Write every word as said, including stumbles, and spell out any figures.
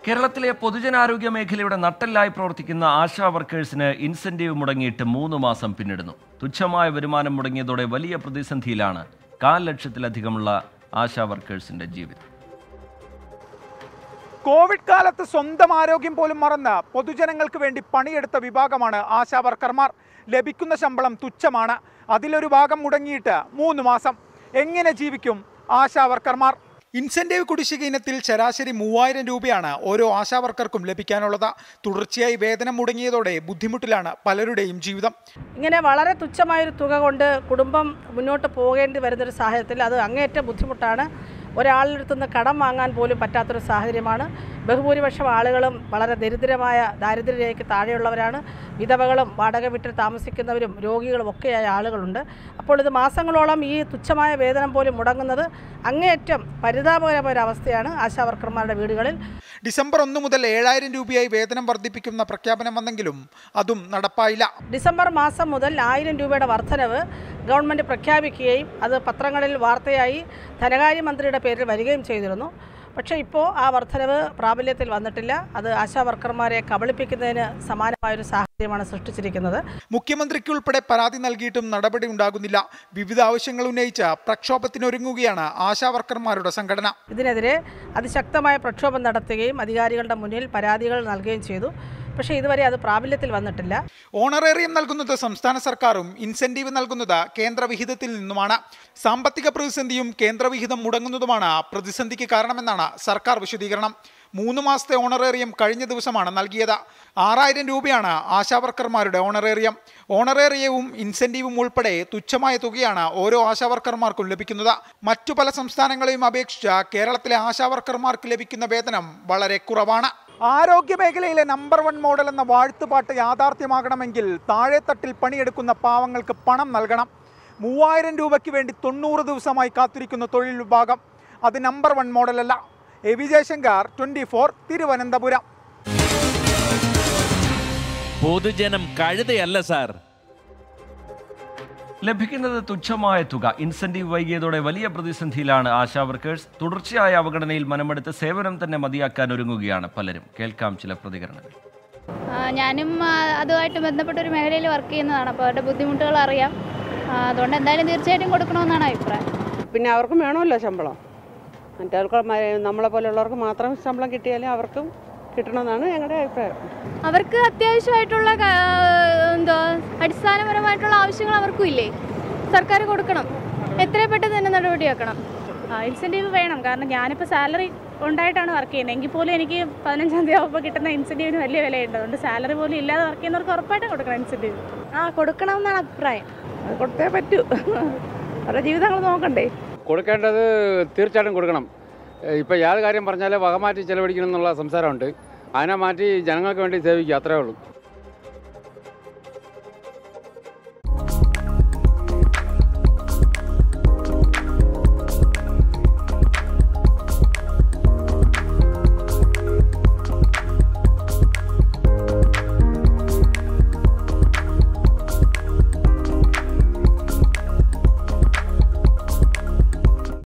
കേരളത്തിലെ പൊതുജനാരോഗ്യ മേഖലയുടെ നട്ടെല്ലായി പ്രവർത്തിക്കുന്ന ആശാ വർക്കേഴ്സിന് ഇൻസെന്റീവ് മുടങ്ങിയിട്ട് മൂന്ന് മാസം പിന്നിടുന്നു. തുച്ഛമായ വരുമാനം മുടങ്ങിയതോടെ വലിയ പ്രതിസന്ധിയിലാണ് കാൽ ലക്ഷത്തിലധികമുള്ള ആശാ വർക്കേഴ്സിന്റെ ജീവിതം. കോവിഡ് കാലത്ത് സ്വന്തം ആരോഗ്യം പോലും മറന്ന് പൊതുജനങ്ങൾക്ക് വേണ്ടി പണിയെടുത്ത വിഭാഗമാണ് ആശാ വർക്കർമാർ. ലഭിക്കുന്ന ശമ്പളം തുച്ഛമാണ്. അതിലൊരു ഭാഗം മുടങ്ങിയിട്ട് മൂന്ന് മാസം. എങ്ങനെ ജീവിക്കും ആശാ വർക്കർമാർ? ഇൻസെന്റീവ് കുടിശ്ശിക ഇനത്തിൽ ശരാശരി മൂവായിരം രൂപയാണ് ഓരോ ആശാ വർക്കർക്കും ലഭിക്കാനുള്ളത്. തുടർച്ചയായി വേതനം മുടങ്ങിയതോടെ ബുദ്ധിമുട്ടിലാണ് പലരുടെയും ജീവിതം. ഇങ്ങനെ വളരെ തുച്ഛമായൊരു തുക കൊണ്ട് കുടുംബം മുന്നോട്ട് പോകേണ്ടി വരുന്നൊരു സാഹചര്യത്തിൽ അത് അങ്ങേയറ്റം ബുദ്ധിമുട്ടാണ്. ഒരാളിനടുത്തുനിന്ന് കടം വാങ്ങാൻ പോലും പറ്റാത്തൊരു സാഹചര്യമാണ്. ബഹുഭൂരിപക്ഷം ആളുകളും വളരെ ദരിദ്രമായ ദാരിദ്ര്യരേഖയ്ക്ക് താഴെയുള്ളവരാണ്. വിധവകളും വാടക വീട്ടിൽ താമസിക്കുന്നവരും രോഗികളും ഒക്കെയായ ആളുകളുണ്ട്. അപ്പോൾ ഇത് മാസങ്ങളോളം ഈ തുച്ഛമായ വേതനം പോലും മുടങ്ങുന്നത് അങ്ങേയറ്റം പരിതാപകരമായ ഒരു അവസ്ഥയാണ് ആശാ വർക്കർമാരുടെ വീടുകളിൽ. ഡിസംബർ ഒന്ന് മുതൽ ഏഴായിരം രൂപയായി വേതനം വർദ്ധിപ്പിക്കുന്ന പ്രഖ്യാപനം വന്നെങ്കിലും അതും നടപ്പായില്ല. ഡിസംബർ മാസം മുതൽ ആയിരം രൂപയുടെ വർധനവ് ഗവൺമെൻറ് പ്രഖ്യാപിക്കുകയും അത് പത്രങ്ങളിൽ വാർത്തയായി ധനകാര്യമന്ത്രിയുടെ പേരിൽ വരികയും ചെയ്തിരുന്നു. പക്ഷേ ഇപ്പോൾ ആ വർധനവ് പ്രാബല്യത്തിൽ വന്നിട്ടില്ല. അത് ആശാ വർക്കർമാരെ കബളിപ്പിക്കുന്നതിന് സമാനമായൊരു സാഹചര്യമാണ് സൃഷ്ടിച്ചിരിക്കുന്നത്. മുഖ്യമന്ത്രിക്കുൾപ്പെടെ പരാതി നൽകിയിട്ടും നടപടി ഉണ്ടാകുന്നില്ല. വിവിധ ആവശ്യങ്ങൾ ഉന്നയിച്ച പ്രക്ഷോഭത്തിനൊരുങ്ങുകയാണ് ആശാ വർക്കർമാരുടെ സംഘടന. ഇതിനെതിരെ അതിശക്തമായ പ്രക്ഷോഭം നടത്തുകയും അധികാരികളുടെ മുന്നിൽ പരാതികൾ നൽകുകയും ചെയ്തു. പക്ഷേ ഇതുവരെ അത് പ്രാബല്യത്തിൽ വന്നിട്ടില്ല. ഓണറേറിയം നൽകുന്നത് സംസ്ഥാന സർക്കാരും ഇൻസെന്റീവ് നൽകുന്നത് കേന്ദ്രവിഹിതത്തിൽ നിന്നുമാണ്. സാമ്പത്തിക പ്രതിസന്ധിയും കേന്ദ്രവിഹിതം മുടങ്ങുന്നതുമാണ് പ്രതിസന്ധിക്ക് കാരണമെന്നാണ് സർക്കാർ വിശദീകരണം. മൂന്ന് മാസത്തെ ഓണറേറിയം കഴിഞ്ഞ ദിവസമാണ് നൽകിയത്. ആറായിരം രൂപയാണ് ആശാ വർക്കർമാരുടെ ഓണറേറിയം. ഓണറേറിയവും ഇൻസെന്റീവും ഉൾപ്പെടെ തുച്ഛമായ തുകയാണ് ഓരോ ആശാ വർക്കർമാർക്കും ലഭിക്കുന്നത്. മറ്റു പല സംസ്ഥാനങ്ങളെയും അപേക്ഷിച്ച് കേരളത്തിലെ ആശാ വർക്കർമാർക്ക് ലഭിക്കുന്ന വേതനം വളരെ കുറവാണ്. ആരോഗ്യ മേഖലയിലെ നമ്പർ വൺ മോഡൽ എന്ന വാഴ്ത്തുപാട്ട് യാഥാർത്ഥ്യമാകണമെങ്കിൽ താഴെത്തട്ടിൽ പണിയെടുക്കുന്ന പാവങ്ങൾക്ക് പണം നൽകണം. മൂവായിരം രൂപയ്ക്ക് വേണ്ടി തൊണ്ണൂറ് ദിവസമായി കാത്തിരിക്കുന്ന തൊഴിൽ വിഭാഗം. അത് നമ്പർ വൺ മോഡലല്ല. A V Jayashankar, twenty four, Thiruvananthapuram. പൊതുജനം കഴുതയല്ല സാർ. ലഭിക്കുന്നത് തുച്ഛമായ തുക. ഇൻസെന്റീവ് വൈകിയതോടെ വലിയ പ്രതിസന്ധിയിലാണ് ആശാ വർക്കേഴ്സ്. തുടർച്ചയായ അവഗണനയിൽ മനമെടുത്ത് സേവനം തന്നെ മതിയാക്കാൻ ഒരുങ്ങുകയാണ് പലരും. കേൾക്കാം ചില പ്രതികരണങ്ങൾ. ഞാനും അതുമായിട്ട് ബന്ധപ്പെട്ട ഒരു മേഖലയിൽ വർക്ക് ചെയ്യുന്നതാണ്. അപ്പോൾ അവരുടെ ബുദ്ധിമുട്ടുകൾ അറിയാം. അതുകൊണ്ട് എന്തായാലും തീർച്ചയായിട്ടും കൊടുക്കണമെന്നാണ് അഭിപ്രായം. പിന്നെ അവർക്കും വേണമല്ലോ ശമ്പളം. മറ്റവർക്ക് നമ്മളെ പോലെയുള്ളവർക്ക് മാത്രം ശമ്പളം കിട്ടിയാലും അവർക്കും കിട്ടണമെന്നാണ് ഞങ്ങളുടെ അഭിപ്രായം. അവർക്ക് അത്യാവശ്യമായിട്ടുള്ള എന്തോ അടിസ്ഥാനപരമായിട്ടുള്ള ആവശ്യങ്ങൾ അവർക്കും ഇല്ലേ, സർക്കാർ കൊടുക്കണം. എത്രയും പെട്ടെന്ന് തന്നെ നടപടിയാക്കണം. ഇൻസെൻറ്റീവ് വേണം. കാരണം ഞാനിപ്പോൾ സാലറി ഉണ്ടായിട്ടാണ് വർക്ക് ചെയ്യുന്നത്. എങ്കിൽ പോലും എനിക്ക് പതിനഞ്ചാം തീയതി ആകുമ്പോൾ കിട്ടുന്ന ഇൻസെൻറ്റീവിന് വലിയ വിലയുണ്ട്. അതുകൊണ്ട് സാലറി പോലും ഇല്ലാതെ വർക്ക് ചെയ്യുന്നവർക്ക് ഉറപ്പായിട്ടും കൊടുക്കണം ഇൻസെൻറ്റീവ്. ആ കൊടുക്കണം എന്നാണ് അഭിപ്രായം. അത് കൊടുത്തേ പറ്റൂ. അവരുടെ ജീവിതങ്ങൾ നോക്കണ്ടേ. കൊടുക്കേണ്ടത് തീർച്ചയായിട്ടും കൊടുക്കണം. ഇപ്പോൾ യാതൊരു കാര്യം പറഞ്ഞാൽ വകമാറ്റി ചെലവഴിക്കണം എന്നുള്ള സംസാരമുണ്ട്. അതിനെ മാറ്റി ജനങ്ങൾക്ക് വേണ്ടി സേവിക്കുക, അത്രേ ഉള്ളൂ.